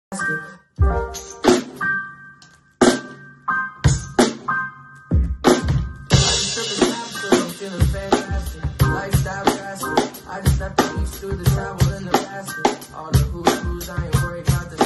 Lifestyle faster. I just left the east through the travel in the basket. All the who's I ain't worried about the